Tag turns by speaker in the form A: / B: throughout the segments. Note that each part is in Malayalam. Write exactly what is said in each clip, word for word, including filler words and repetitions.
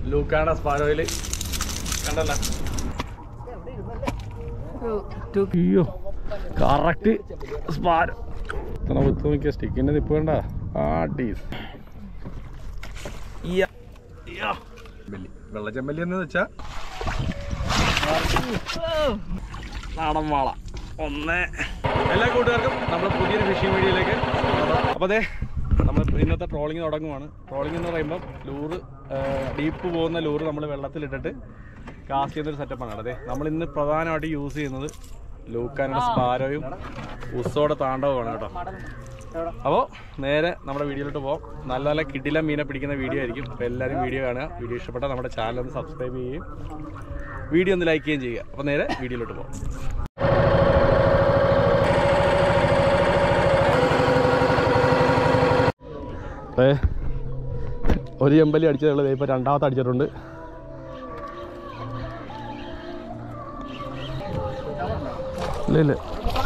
A: ലൂക്കാന സ്പാരോയിൽ കണ്ടല്ല. അയ്യോ കറക്റ്റ് സ്പാരോ. ഇത്ര വിത്ത് നോക്കിയ സ്റ്റിക്കിൻ്റെ നിപ്പ് വേണ്ട. ആ ടീസ് വെള്ളച്ചെമ്പല്ലി എന്ന് വെച്ചാൽ നാടൻ വാള ഒന്ന്. എല്ലാ കൂട്ടുകാർക്കും നമ്മുടെ പുതിയൊരു ഫിഷിംഗ് വീഡിയോയിലേക്ക്. അപ്പോൾ അതെ നമ്മൾ ഇന്നത്തെ ട്രോളിങ് തുടങ്ങുവാണ്. ട്രോളിങ് എന്ന് പറയുമ്പം ലൂറ് ഡീപ്പ് പോകുന്ന ലൂറ് നമ്മൾ വെള്ളത്തിലിട്ടിട്ട് കാസ്റ്റ് ചെയ്യുന്നൊരു സെറ്റപ്പാണ്. അതെ നമ്മൾ ഇന്ന് പ്രധാനമായിട്ട് യൂസ് ചെയ്യുന്നത് ലൂക്കാനയുടെ സ്പാരോയും ഉസ്സോടെ താണ്ഡവുമാണ് കേട്ടോ. അപ്പോൾ നേരെ നമ്മുടെ വീഡിയോയിലോട്ട് പോകാം. നല്ല നല്ല കിടിലം മീനെ പിടിക്കുന്ന വീഡിയോ ആയിരിക്കും. അപ്പോൾ എല്ലാവരും വീഡിയോ കാണുക. വീഡിയോ ഇഷ്ടപ്പെട്ടാൽ നമ്മുടെ ചാനൽ ഒന്ന് സബ്സ്ക്രൈബ് ചെയ്യുകയും വീഡിയോ ഒന്ന് ലൈക്ക് ചെയ്യുകയും ചെയ്യുക. അപ്പോൾ നേരെ വീഡിയോയിലോട്ട് പോകാം. ഏ ഒരു ചെമ്പല്ലി അടിച്ചതുള്ളത് ഇപ്പോൾ രണ്ടാമത്തെ അടിച്ചിട്ടുണ്ട്. ഇല്ല ഇല്ല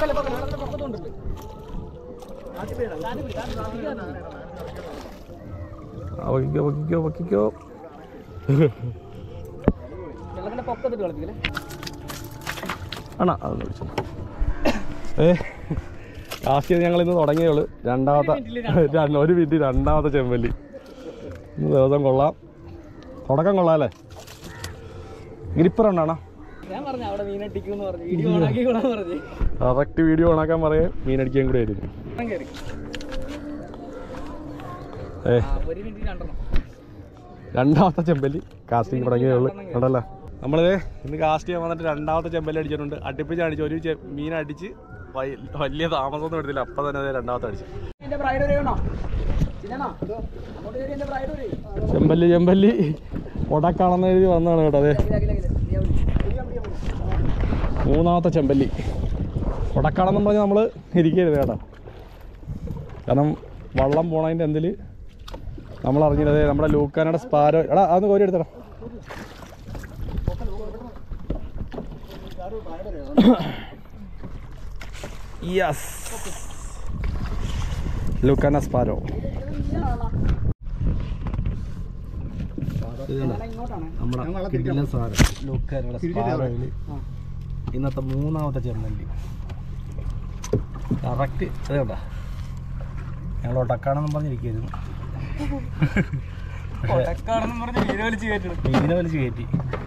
A: വക്കിക്കോ വക്കിക്കോ വക്കിക്കോ. ആണോ അതൊന്ന് വിളിച്ചു. ഏ കാസ്റ്റ് ചെയ്ത് ഞങ്ങൾ ഇന്ന് തുടങ്ങിയുള്ളൂ. രണ്ടാമത്തെ ഒരു മിനിറ്റ് രണ്ടാമത്തെ ചെമ്പല്ലി. ഇന്ന് ദിവസം കൊള്ളാം. തുടക്കം കൊള്ളാം അല്ലേ? ഗ്രിപ്പർ ഉണ്ടാണോ? കറക്റ്റ് വീഡിയോ ഓണാക്കാൻ പറയേ മീനടിക്കാൻ കൂടെ ആയിരുന്നു. ഏ രണ്ടാമത്തെ ചെമ്പല്ലി കാസ്റ്റിംഗ് തുടങ്ങിയുള്ളൂ കണ്ടല്ലോ. നമ്മളിത് ഇന്ന് കാസ്റ്റ് ചെയ്യാൻ വന്നിട്ട് രണ്ടാമത്തെ ചെമ്പല്ലി അടിച്ചിട്ടുണ്ട്. അടുപ്പിച്ച് അടിച്ച് ഒരു മീൻ അടിച്ച് വലിയ താമസമൊന്നും എടുത്തില്ല. അപ്പം തന്നെ അത് രണ്ടാമത്തെ അടിച്ചു. ചെമ്പല്ലി ചെമ്പല്ലി ഒടക്കാണെന്ന് എഴുതി വന്നതാണ് കേട്ടോ. അതെ മൂന്നാമത്തെ ചെമ്പല്ലി. ഒടക്കാണെന്ന് പറഞ്ഞ് നമ്മൾ ഇരിക്കരുത് കേട്ടോ. കാരണം വള്ളം പോണതിൻ്റെ എന്തിൽ നമ്മൾ അറിഞ്ഞില്ലേ നമ്മുടെ ലൂക്കാനയുടെ സ്പാരോ. എടാ അതൊന്ന് കോരി എടുത്തടാ. Yes ലൂക്കാന sparrow. നമ്മുടെ കിടിലൻ സാധനം ലൂക്കാനയുടെ സ്പാരോയിൽ ഇന്നത്തെ മൂന്നാമത്തെ ചെമ്പല്ലി. കറക്റ്റ് അത് കണ്ടാ. ഞങ്ങൾ ഒടക്കാണെന്നും പറഞ്ഞിരിക്കുന്നു. മീനെ വലിച്ച് കയറ്റി.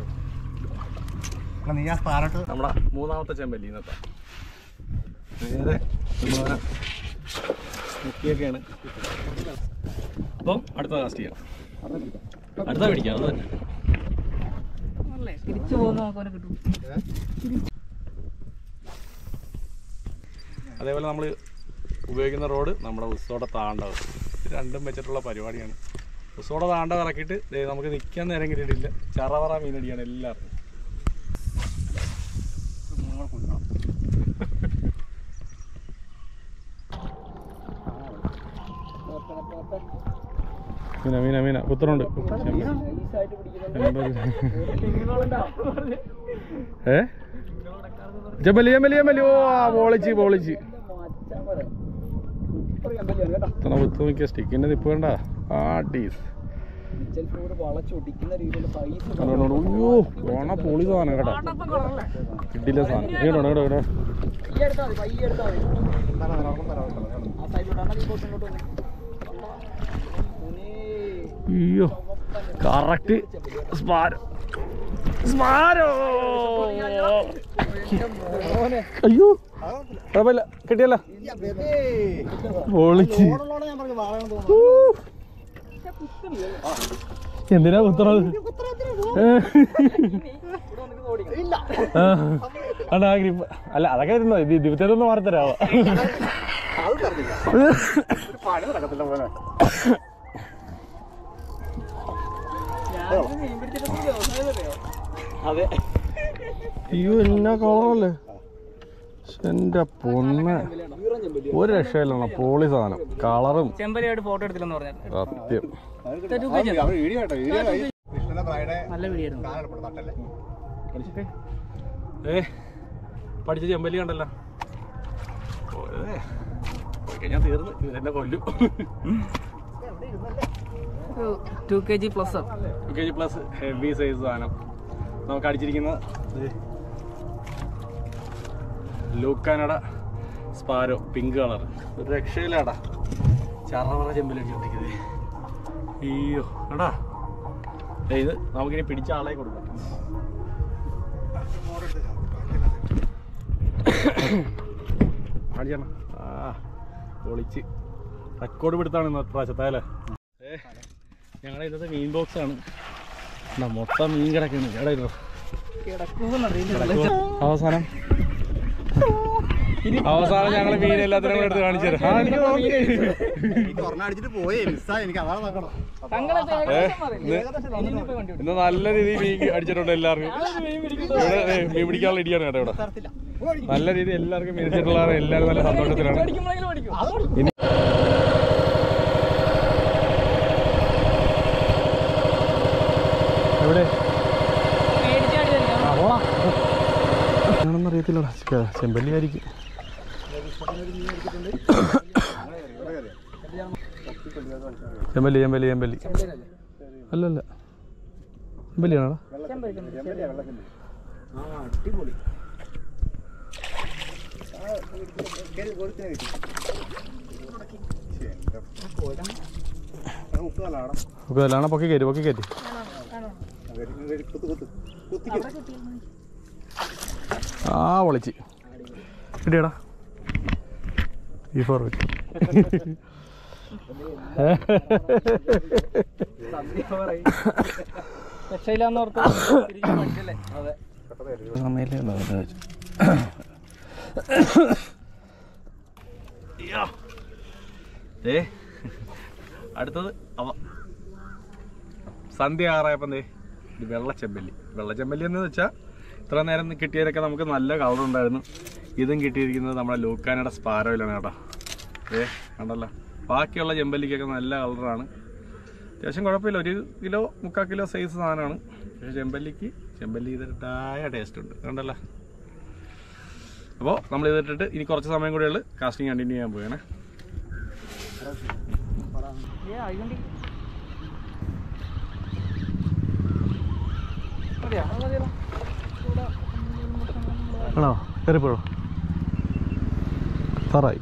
A: നീ ആ സ്പാരോട്ട് നമ്മുടെ മൂന്നാമത്തെ ചെമ്പല്ലി ഇന്നത്തെ. നേരെ മുക്കിയൊക്കെയാണ്. അപ്പം അടുത്ത കാസ്റ്റ് ചെയ്യാം. അടുത്ത പിടിക്കാം. അത് തന്നെ അതേപോലെ നമ്മൾ ഉപയോഗിക്കുന്ന റോഡ് നമ്മുടെ ഉസ്സോടെ താണ്ടവ്. രണ്ടും വെച്ചിട്ടുള്ള പരിപാടിയാണ്. ഉസ്സോടെ താണ്ടവ് ഇറക്കിയിട്ട് നമുക്ക് നിൽക്കാൻ നേരം കിട്ടിയിട്ടില്ല. ചറവറ മീനടിയാണ് എല്ലാവർക്കും. മീന മീന മീന കുത്തറുണ്ട്. ഏ ചെമ്പല്ലി ചെമ്പല്ലി ചെമ്പല്ലി. ഓ പോളിച്ച് പോളിച്ച്. ഇത്ര വിത്ത് നോക്കിയ സ്റ്റിക്കിൻ്റെ നിപ്പ് വേണ്ട. ആ ടീസ് അയ്യോ ഓണ പൊളി സാധനം കേട്ടോ. കിട്ടില്ല സാധനം. കേട്ടോ കേട്ടോ കേട്ടോ. അയ്യോ കറക്റ്റ് സ്പാരോ സ്പാരോ. അയ്യോ കുഴപ്പമില്ല കിട്ടിയല്ല. പൊളിച്ച്. എന്തിനാ കുത്തണത്? അല്ല അതൊക്കെ ഇരുന്നോ. ഇത് ദിവസത്തൊന്ന് മാറിത്തരാവോ? അയ്യോ എന്നാ കളറല്ലേ എന്റെ പൊന്ന്. ഒരു രക്ഷയില്ല. പോളി സാധനം കളറും സത്യം. ഏ പഠിച്ച ചെമ്പല്ലി കണ്ടല്ലോ. ഞാൻ തീർന്ന് എന്നെ കൊല്ലും.
B: Two K G plus
A: two K G plus heavy size സാധനം നമുക്ക് അടിച്ചിരിക്കുന്ന ലൂക്കാനട സ്പാരോ പിങ്ക് കളർ ഒരു രക്ഷയിലാടാ ചറവറ ചെമ്പിലടിച്ചിരിക്കുന്നത്. അയ്യോ എടാ ഇത് നമുക്കിനി പിടിച്ച ആളെ കൊടുക്കാം. കാണിച്ചേണ ആ പൊളിച്ച് റെക്കോർഡ് പിടുത്താണ് ഇന്ന് പ്രാവശ്യത്തെ അല്ലേ. ഏ ഞങ്ങളുടെ ഇന്നത്തെ മീൻ ബോക്സ് ആണ്. മൊത്തം മീൻ കിടക്കുന്നു. എടാ അവസാനം അവസാനം ഞങ്ങൾ മീൻ എല്ലാത്തിനും കൂടെ എടുത്ത് കാണിച്ചു തരാം. ഇന്ന് നല്ല രീതിയിൽ മീൻ അടിച്ചിട്ടുണ്ട് എല്ലാവർക്കും. ഇവിടെ മീൻ പിടിക്കാനുള്ള ഇടിയാണ് കേട്ടോ. ഇവിടെ നല്ല രീതിയിൽ എല്ലാവർക്കും മീൻ അടിച്ചിട്ടുള്ളതാണ്. എല്ലാവരും നല്ല സന്തോഷത്തിലാണ്. എവിടെ ആണെന്നറിയത്തില്ലടാ. ചെമ്പല്ലി ആയിരിക്കും. ചെമ്പല്ലി ചെമ്പല്ലി ചെമ്പല്ലി അല്ലല്ല ചെമ്പല്ലിയാണോ? ഉപ്പലാണോ? പൊക്കി കയറ്റി പൊക്കി കയറ്റി ആ പൊളിച്ച് കിട്ടിയടാ. ഈ ഫോർ വെച്ച് അടുത്തത് അവ സന്ധ്യ ആറായപ്പം ദേ ഇത് വെള്ളച്ചെമ്പല്ലി. വെള്ളച്ചെമ്പല്ലി എന്ന് വെച്ചാൽ ഇത്ര നേരം കിട്ടിയതൊക്കെ നമുക്ക് നല്ല കളറുണ്ടായിരുന്നു. ഇതും കിട്ടിയിരിക്കുന്നത് നമ്മുടെ ലൂക്കാനയുടെ സ്പാരോയിലാണ് കേട്ടോ. ഏ കണ്ടല്ലോ. ബാക്കിയുള്ള ചെമ്പല്ലിക്കൊക്കെ നല്ല കളറാണ്. അത്യാവശ്യം കുഴപ്പമില്ല. ഒരു കിലോ മുക്കാൽ കിലോ സൈസ് സാധനമാണ്. പക്ഷേ ചെമ്പല്ലിക്ക് ചെമ്പല്ലി ഇതിട്ടായ ടേസ്റ്റ് ഉണ്ട്. കണ്ടല്ലോ. അപ്പോൾ നമ്മൾ ഇതിട്ടിട്ട് ഇനി കുറച്ച് സമയം കൂടെ ഉള്ളു കാസ്റ്റിംഗ് കണ്ടിന്യൂ ചെയ്യാൻ പോവുകയാണ്. ആണോ? കയറിപ്പോഴോ സാറായി.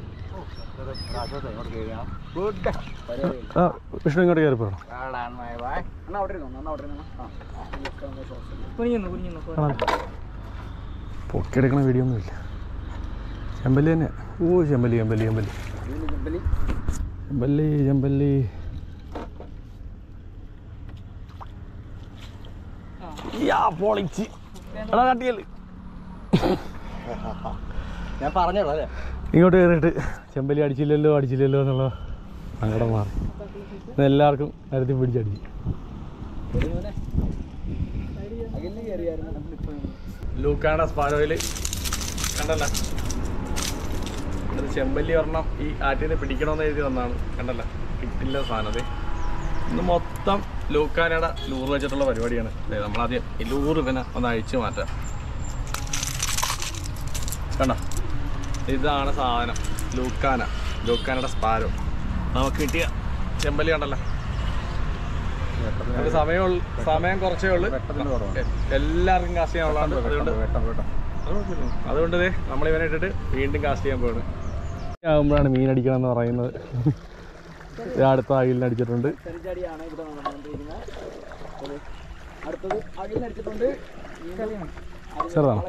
A: ആ വിഷ്ണു ഇങ്ങോട്ട് കയറിപ്പോഴോ? പൊക്കിയെടുക്കണ വീഡിയോ ഒന്നുമില്ല. ചെമ്പല്ലി തന്നെ. ഓ ചെമ്പല്ലി ചെമ്പല്ലി ചെമ്പല്ലി ചെമ്പല്ലി ചെമ്പല്ലി പൊളിച്ച് എടാ കട്ടിയല്ലേ. ഞാൻ പറഞ്ഞോളൂ അല്ലേ. ഇങ്ങോട്ട് കയറിയിട്ട് ചെമ്പല്ലി അടിച്ചില്ലല്ലോ അടിച്ചില്ലല്ലോ എന്നുള്ള സങ്കടം മാറി. എല്ലാവർക്കും നേരത്തെ പിടിച്ചടിച്ചു. ലൂക്കാന സ്പാരോയിൽ കണ്ടല്ല. ചെമ്പല്ലി ഒരെണ്ണം ഈ ആറ്റിൽ നിന്ന് പിടിക്കണമെന്ന് എഴുതി വന്നാണ്. കണ്ടല്ല കിട്ടില്ല സാധനം. ഇന്ന് മൊത്തം ലൂക്കാനയുടെ ലൂറ് വെച്ചിട്ടുള്ള പരിപാടിയാണ്. നമ്മളാദ്യം ഈ ലൂറ് ഇവനെ ഒന്ന് അഴിച്ചു മാറ്റാം. കണ്ടോ ഇതാണ് സാധനം. ലൂക്കാന ലൂക്കാനയുടെ സ്പാരോ നമുക്ക് കിട്ടിയ ചെമ്പല്ലി കണ്ടല്ലോ. സമയം സമയം കുറച്ചേ ഉള്ളൂ. എല്ലാവർക്കും കാസ്റ്റ് ചെയ്യാനുള്ളതാണ്. അതുകൊണ്ട് അതുകൊണ്ട് നമ്മളിവനെ ഇട്ടിട്ട് വീണ്ടും കാസ്റ്റ് ചെയ്യാൻ പോവാണ്. ആകുമ്പോഴാണ് മീൻ അടിക്കണം എന്ന് പറയുന്നത്. അടുത്ത അകിലിന് അടിച്ചിട്ടുണ്ട്. ചെറുതാണോ?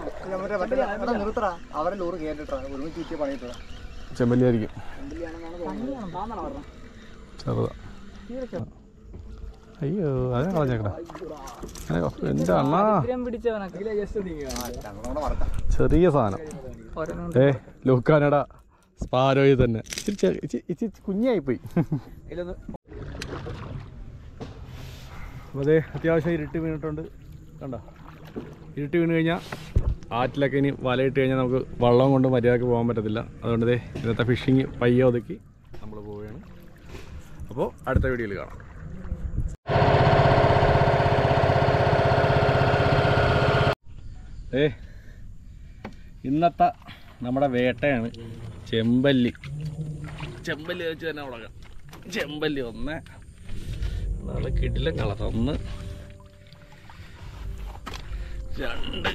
A: ചെമ്പല്ലി ആയിരിക്കും. ചെറുതാ. അയ്യോ അതെ കളഞ്ഞേക്കടാ. എൻ്റെ അണ്ണാ ചെറിയ സാധനം. ഏ ലൂക്കാനട സ്പാരോയിൽ തന്നെ ഇച്ചിരി കുഞ്ഞായിപ്പോയി. അപ്പോൾ അതേ അത്യാവശ്യം ഇരുട്ട് വീണിട്ടുണ്ട്. കണ്ടോ ഇരുട്ട് വീണ് കഴിഞ്ഞാൽ ആറ്റിലൊക്കെ ഇനി വലയിട്ട് കഴിഞ്ഞാൽ നമുക്ക് വള്ളം കൊണ്ട് മര്യാദക്ക് പോകാൻ പറ്റത്തില്ല. അതുകൊണ്ട് ദേ ഇന്നത്തെ ഫിഷിങ് പയ്യെ ഒതുക്കി നമ്മൾ പോവുകയാണ്. അപ്പോൾ അടുത്ത വീഡിയോയിൽ കാണാം. ഏ ഇന്നത്തെ നമ്മുടെ വേട്ടയാണ് ചെമ്പല്ലി. ചെമ്പല്ലി വെച്ച് തന്നെ തുടങ്ങാം. ചെമ്പല്ലി ഒന്ന് നല്ല കിടിലൻ കളർ. ഒന്ന് രണ്ട്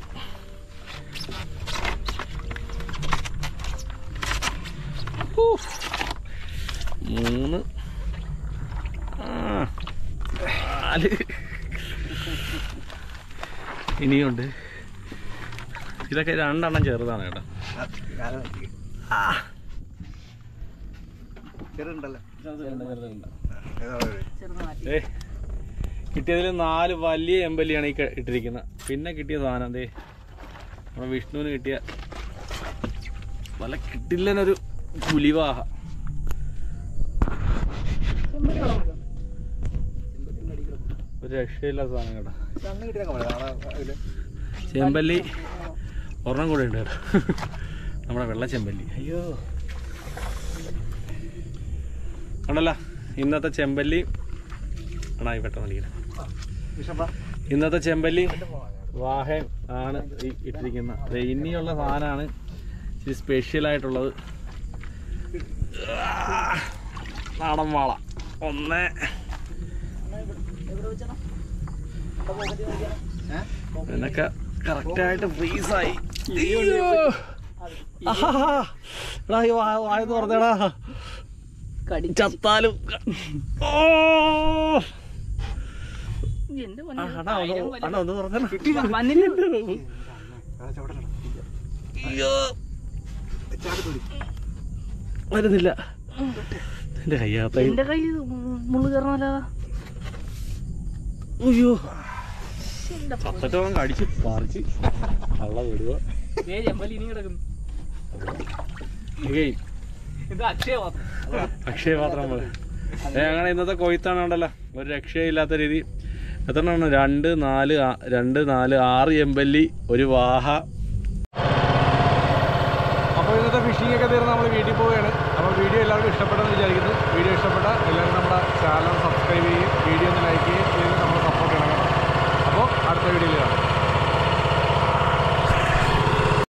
A: മൂന്ന് നാല് ഇനിയുണ്ട്. ഇതൊക്കെ രണ്ടെണ്ണം ചെറുതാണ് കേട്ടോ. ഏ കിട്ടിയതിൽ നാല് വലിയ എമ്പല്ലിയാണ് ഈ ഇട്ടിരിക്കുന്നത്. പിന്നെ കിട്ടിയ സാധനം എന്തേ നമ്മുടെ വിഷ്ണുവിന് കിട്ടിയ നല്ല കിട്ടില്ലനൊരു പുലിവാഹ. ഒരു രക്ഷയില്ല സാധനം കേട്ടോ. ചെമ്പല്ലി ഒരെണ്ണം കൂടെ ഉണ്ട് കേട്ടോ, നമ്മുടെ വെള്ള ചെമ്പല്ലി. അയ്യോ ആണല്ല ഇന്നത്തെ ചെമ്പല്ലി ആണോ ഈ പെട്ടെന്ന് അടിക്കണം. ഇന്നത്തെ ചെമ്പല്ലി വാഹ ആണ് ഈ ഇട്ടിരിക്കുന്നത്. ഇനിയുള്ള സാധനമാണ് ഇച്ചിരി സ്പെഷ്യലായിട്ടുള്ളത്. നാടൻ വാള ഒന്ന് എന്നൊക്കെ കറക്റ്റായിട്ട് ഫ്രീസായി. വായെന്ന് പറഞ്ഞടാ ചത്താലും. ഒന്ന് വരുന്നില്ല എന്റെ കയ്യാത്ത. എന്റെ കൈ മുള്ളു കയറണല്ലോ. അയ്യോ ചത്തട്ടോളം കടിച്ച് പറിച്ച് കള്ള വിടുക. അക്ഷയപാത്രം പോലെ അങ്ങനെ ഇന്നത്തെ കൊയ്ത്താണ് ഉണ്ടല്ലോ ഒരു രക്ഷയില്ലാത്ത രീതി. എത്രണ്ണമാണ്? രണ്ട് നാല് രണ്ട് നാല് ആറ് എമ്പല്ലി, ഒരു വാഹ. അപ്പോൾ ഇന്നത്തെ ഫിഷിംഗ് ഒക്കെ തീർന്ന് നമ്മൾ വീട്ടിൽ പോവുകയാണ്. അപ്പോൾ വീഡിയോ എല്ലാവർക്കും ഇഷ്ടപ്പെട്ടെന്ന് വിചാരിക്കുന്നു.